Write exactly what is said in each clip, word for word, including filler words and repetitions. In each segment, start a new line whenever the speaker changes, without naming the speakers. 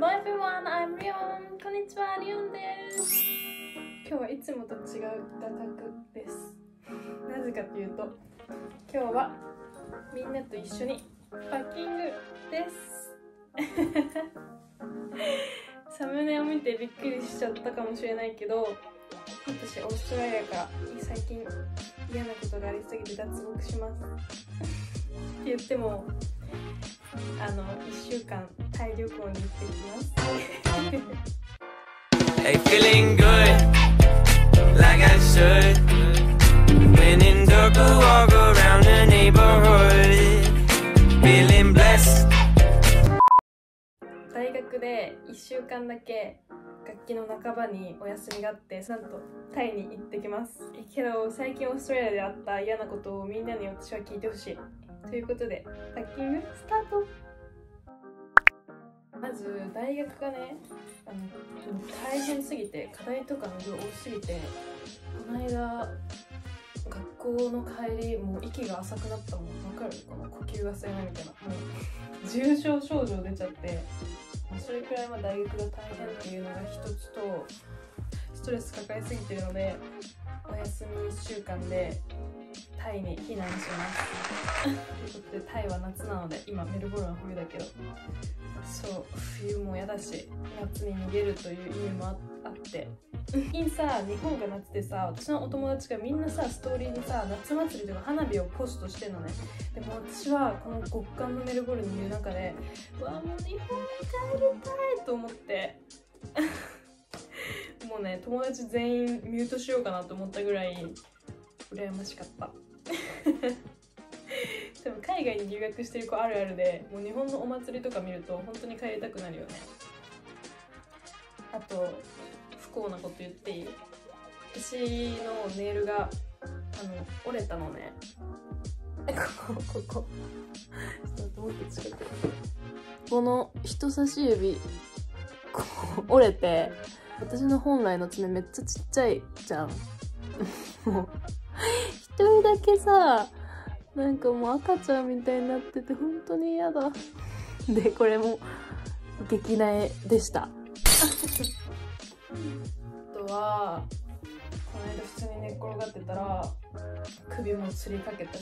Hello everyone, I'm Rion. こんにちは、リオンです。今日はいつもと違う画角です。なぜかというと、今日はみんなと一緒にパッキングです。サムネを見てびっくりしちゃったかもしれないけど、私オーストラリアから最近嫌なことがありすぎて脱獄しますって言っても、あのいっしゅうかんタイ旅行に行ってきます。Hey, feeling good, like I should. When in dark, walk around the neighborhood, feeling blessed. 大学でいっしゅうかんだけ学期の半ばにお休みがあって、なんとタイに行ってきます。けど最近オーストラリアであった嫌なことをみんなに私は聞いてほしいということで、パッキングスタート。まず大学がね、あの大変すぎて、課題とかの量多すぎて、この間学校の帰りもう息が浅くなったもん。分かる？この呼吸が吸えないみたいな、もう重症症状出ちゃって、それくらいまあ大学が大変っていうのが一つと、ストレス抱えすぎてるので、お休みいっしゅうかんでタイに避難しますということで、タイは夏なので、今メルボルンは冬だけど、そう冬も嫌だし夏に逃げるという意味も あ, あって最近さ、日本が夏でさ、私のお友達がみんなさ、ストーリーにさ、夏祭りとか花火をポストしてんのね。でも私はこの極寒のメルボルンにいる中で、うわもう日本に帰りたいと思ってもうね、友達全員ミュートしようかなと思ったぐらい羨ましかったでも海外に留学してる子あるあるで、もう日本のお祭りとか見ると本当に帰りたくなるよね。あと不幸なこと言っていい？私のネイルがあの折れたのね。ここここちょっともっと近く、この人差し指こう折れて、私の本来の爪めっちゃちっちゃいじゃんもう一人だけさ、なんかもう赤ちゃんみたいになってて本当に嫌だで、これも激苗でしたあとはこの間普通に寝っ転がってたら首もつりかけた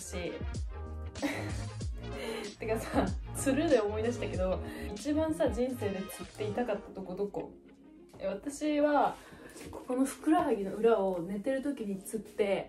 してかさ、つるで思い出したけど、一番さ人生でつって痛かったとこどこ？私はここのふくらはぎの裏を寝てる時につって、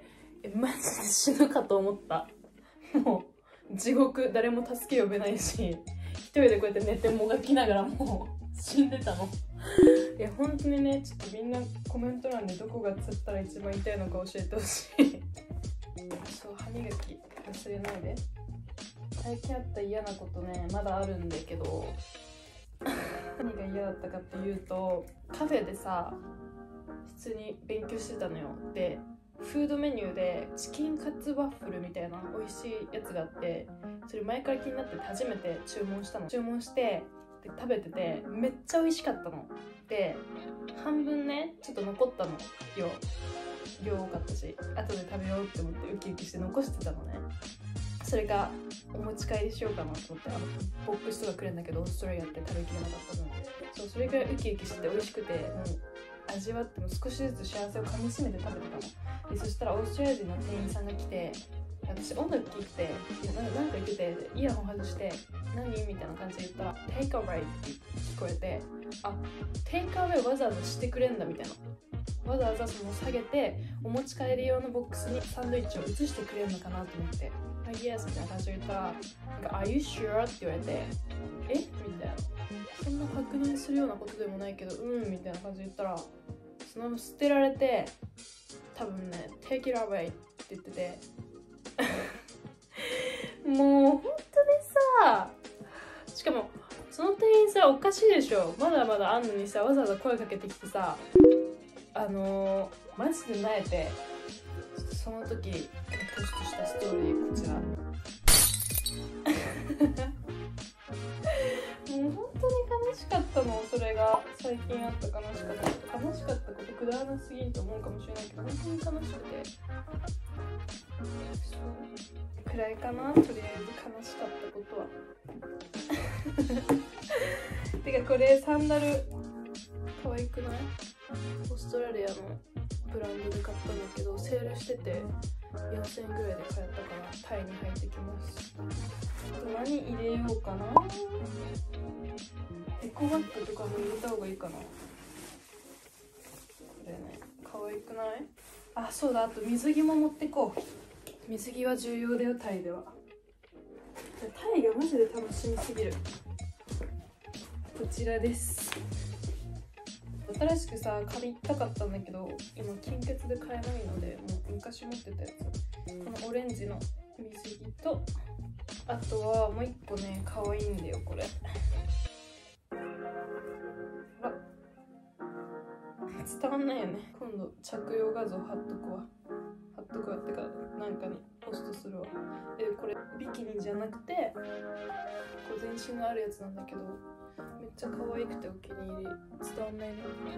えマジで死ぬかと思った。もう地獄、誰も助け呼べないし、一人でこうやって寝てもがきながらもう死んでたのいや本当にね、ちょっとみんなコメント欄でどこがつったら一番痛いのか教えてほしいそう歯磨き忘れないで。最近あった嫌なことね、まだあるんだけど何が嫌だったかっていうと、カフェでさ普通に勉強してたのよ。でフードメニューでチキンカツワッフルみたいな美味しいやつがあって、それ前から気になってて初めて注文したの。注文してで食べててめっちゃ美味しかったので、半分ねちょっと残ったのよ。量多かったし、後で食べようって思ってウキウキして残してたのね。それがお持ち帰りしようかなと思って、あのボックスとかくれるんだけど、オーストラリアって食べきれなかったので、そうそれぐらいウキウキしてて美味しくて、もう味わっても少しずつ幸せをかみしめて食べてたの。でそしたらオーストラリア人の店員さんが来て、私音楽聴いてなんか言ってて、イヤホン外して何みたいな感じで言ったら Take away って聞こえて、あ Take away わざわざしてくれんだみたいな、わざわざその下げてお持ち帰り用のボックスにサンドイッチを移してくれるのかなと思って、あ Yes みたいな感じで言ったら、なんか Are you sure? って言われて、えみたいな、そんな確認するようなことでもないけどうんみたいな感じで言ったら、そのまま捨てられて、多分ね Take it away って言っててもう本当にさ、しかもその店員さおかしいでしょ、まだまだあんのにさ、わざわざ声かけてきてさ、あのー、マジでなえて、ちょっとその時ポストしたストーリーこちらもう本当に悲しかったの、それが最近あった悲しかったこと。悲しかったことくだらなすぎると思うかもしれないけど、本当に悲しくて、 くらいかな、とりあえず悲しかったことは。てかこれサンダル可愛くない？オーストラリアのブランドで買ったんだけど、セールしててよんせんえんぐらいで買ったからタイに入ってきます。何入れようかな。エコバッグとかも入れた方がいいかな。これね、可愛くない？あ、そうだ、あと水着も持ってこう。水着は重要だよ、タイでは。タイがマジで楽しみすぎる。こちらです。新しくさ、借りたかったんだけど、今金欠で買えないので、もう昔持ってたやつ。このオレンジの水着と、あとはもう一個ね、可愛いんだよ、これ。あら、伝わんないよね。今度着用画像貼っとくわ。貼っとくわってか、なんかにポストするわ。で、これビキニじゃなくて、こう全身があるやつなんだけど、めっちゃ可愛くてお気に入り。伝わんないね。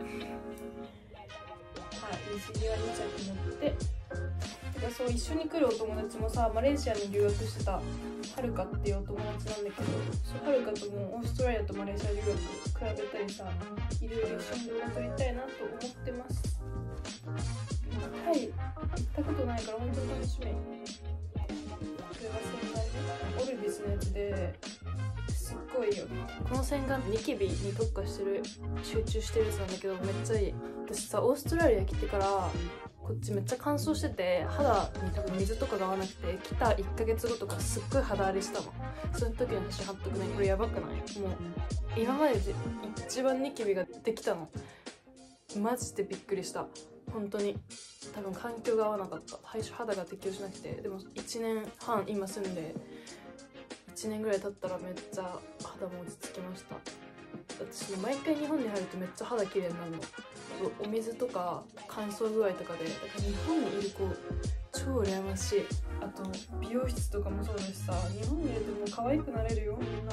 はい、水着はに着持って。てかそう、一緒に来るお友達もさ、マレーシアに留学してたはるかっていうお友達なんだけど、そうはるかともオーストラリアとマレーシア留学比べたりさ、いろいろ一緒に動画撮りたいなと思ってます。タイ行ったことないから本当に楽しみ。これは洗顔ね、オルビスのやつですっごいよ。この洗顔ニキビに特化してる、集中してるやつなんだけど、めっちゃいい。私さ、オーストラリア来てからこっちめっちゃ乾燥してて、肌に多分水とかが合わなくて、来たいっかげつごとかすっごい肌荒れしたの。その時の写真貼っとくね。これやばくない？もう今までで一番ニキビができたの。マジでびっくりした。本当に多分環境が合わなかった。最初肌が適応しなくて、でもいちねんはん今住んでいちねんぐらい経ったらめっちゃ肌も落ち着きました。私ね、毎回日本に入るとめっちゃ肌綺麗になるの。お水とか乾燥具合とかで、だから日本にいる子超羨ましい。あと美容室とかもそうだしさ、日本にいるともう可愛くなれるよ、みんな。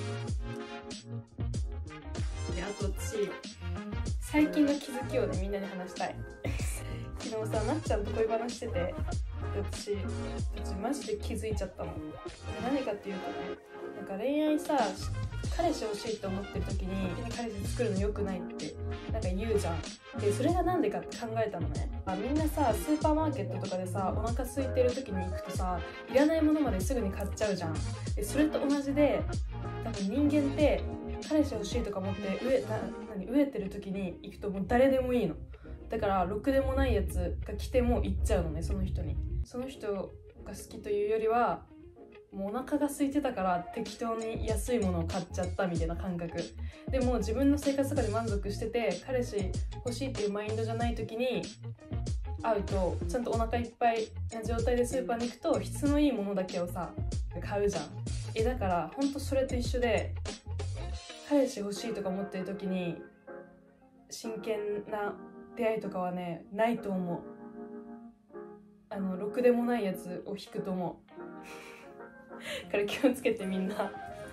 で、あと私最近の気づきをね、みんなに話したい。昨日さ、なっちゃんと恋話してて、私私マジで気づいちゃったの。何かっていうとね、なんか恋愛さ、彼氏欲しいと思ってる時に彼氏作るの良くないってなんか言うじゃん。でそれがなんでかって考えたのね。あ、みんなさ、スーパーマーケットとかでさ、お腹空いてる時に行くとさ、いらないものまですぐに買っちゃうじゃん。でそれと同じで、多分人間って彼氏欲しいとか思って飢えな何飢えてる時に行くともう誰でもいいの。だからろくでもないやつが来ても行っちゃうのね、その人に。その人が好きというよりは、もうお腹が空いてたから適当に安いものを買っちゃったみたいな感覚で、もう自分の生活とかで満足してて、彼氏欲しいっていうマインドじゃない時に会うと、ちゃんとお腹いっぱいな状態でスーパーに行くと質のいいものだけをさ買うじゃん。えだからほんとそれと一緒で、彼氏欲しいとか思ってる時に真剣な出会いとかはね、ないと思う。あのろくでもないやつを引くと思う。から気をつけてみんな。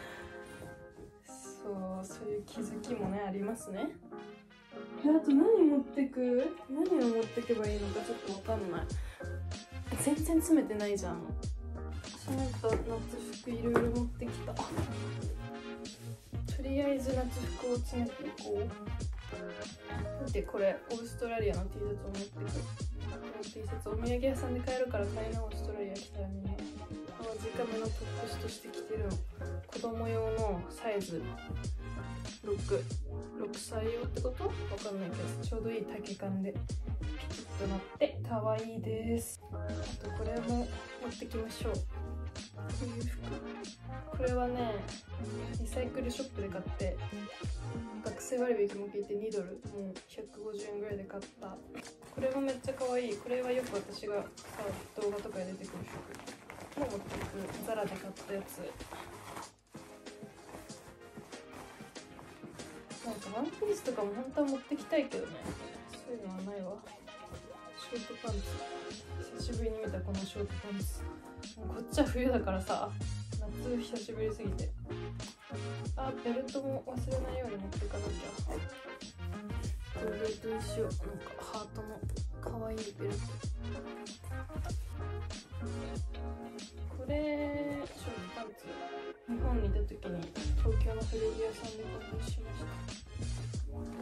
そう、そういう気づきもね、ありますね。あと何持ってく？何を持ってけばいいのかちょっとわかんない。全然詰めてないじゃん。私なんか夏服いろいろ持ってきた。とりあえず夏服を詰めていこう。で、これオーストラリアの T シャツを持ってく。この T シャツお土産屋さんで買えるから買いな。オーストラリア来たらみんな。短めのトップスとして着てるの。子供用のサイズろく、ろくさい用ってこと？わかんないけど、ちょうどいい丈感でピキッとなって可愛いです。あとこれも持ってきましょう。こういう服、これはね、リサイクルショップで買って、学生割引も効いてにドル、もうひゃくごじゅうえんぐらいで買った。これもめっちゃ可愛い。これはよく私が動画とかで出てくる服も持っていく。ザラで買ったやつ。なんかワンピースとかも本当は持ってきたいけどね、そういうのはないわ。ショートパンツ、久しぶりに見たこのショートパンツ。もうこっちは冬だからさ、夏久しぶりすぎて。あ、ベルトも忘れないように持っていかなきゃ。これと一緒、なんかハートのかわいいベルト。これショートパンツ、日本にいた時に東京の古着屋さんで購入しました。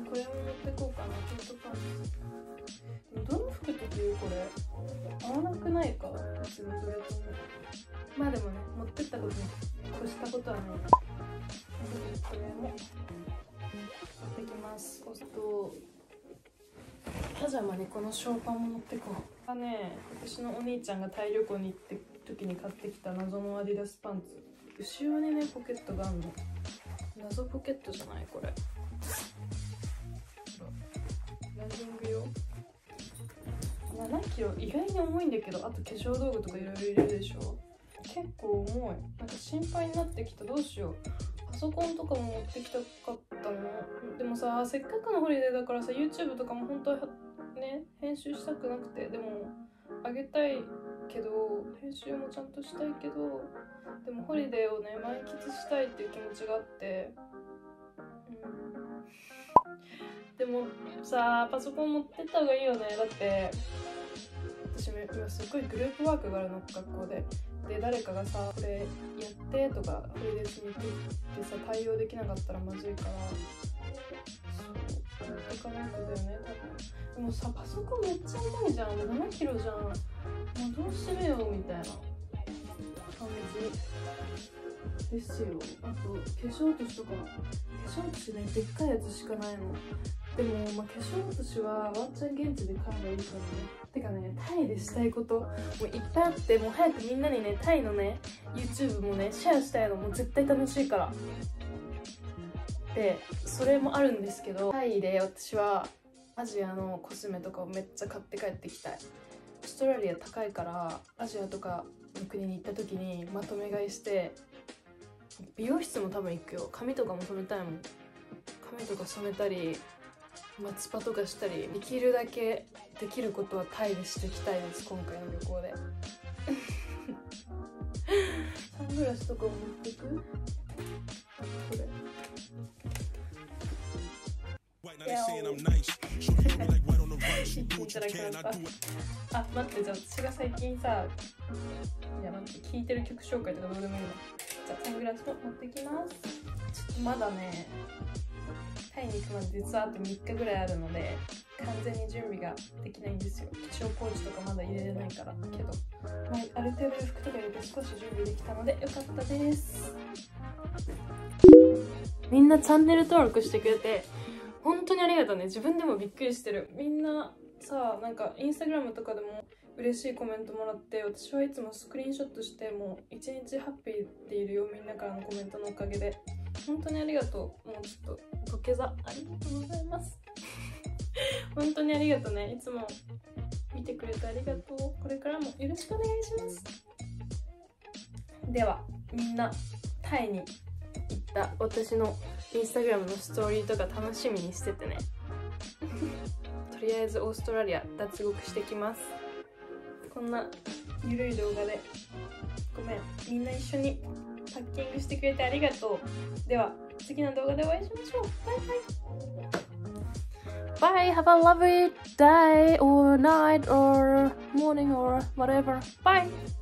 これも持ってこうかな。ショートパンツ。でもどの服と着る？これ合わなくないか、別にどれとも。まあでもね、持ってったことに越したことはない。これも持ってきます。おっとパジャマにこのショーパンも持ってこう。あね、私のお兄ちゃんがタイ旅行に行って時に買ってきた謎のアディダスパンツ。後ろにねポケットがあるの。謎ポケットじゃないこれ。ランニング用。ななキロ、意外に重いんだけど。あと化粧道具とかいろいろ入れるでしょ。結構重い。なんか心配になってきた。どうしよう。パソコンとかも持ってきたかったの。でもさ、せっかくのホリデーだからさ、 YouTube とかも本当はね編集したくなくて、でもあげたいけど編集もちゃんとしたいけど、でもホリデーをね満喫したいっていう気持ちがあって、うん、でもさパソコン持ってった方がいいよね。だって私今すっごいグループワークがあるの、学校で。で誰かがさこれやってとかホリデーしに行ってさ対応できなかったらまずいから、そうやっていかないとだよね多分。でもさパソコンめっちゃ重いじゃん。ななキロじゃん。もうどうするよみたいな感じですよ。あと化粧落としとか、化粧落としねでっかいやつしかないの。でも、まあ、化粧落としはワンチャン現地で買えばいいからね。てかね、タイでしたいこともういっぱいあって、もう早くみんなにねタイのね YouTube もねシェアしたいの。もう絶対楽しいから。でそれもあるんですけど、タイで私はアジアのコスメとかをめっちゃ買って帰ってきたい。オーストラリア高いからアジアとかの国に行った時にまとめ買いして、美容室も多分行くよ。髪とかも染めたいもん。髪とか染めたりまあ、スパとかしたり、できるだけできることはタイでしていきたいです今回の旅行で。サングラスとかも持ってく？これいただきました。あ、待って、じゃあ私が最近さ、いや待って、聴いてる曲紹介とかどうでもいいの。じゃあサングラスも持ってきます。ちょっとまだねタイに行くまで実はあとみっかぐらいあるので、完全に準備ができないんですよ。化粧ポーチとかまだ入れれないからけど、まあ、ある程度服とか入れて少し準備できたのでよかったです。みんなチャンネル登録してくれて本当にありがとうね。自分でもびっくりしてる。みんなさ、なんかインスタグラムとかでも嬉しいコメントもらって、私はいつもスクリーンショットしてもう一日ハッピーっているよ。みんなからのコメントのおかげで本当にありがとう。もうちょっと土下座ありがとうございます本当にありがとうね。いつも見てくれてありがとう。これからもよろしくお願いします。ではみんなタイに行った私のインスタグラムのストーリーとか楽しみにしててねとりあえずオーストラリア脱獄してきます。こんなゆるい動画でごめん。みんな一緒にパッキングしてくれてありがとう。では次の動画でお会いしましょう。バイバイ。Bye, have a lovely day or night or morning or whatever. Bye.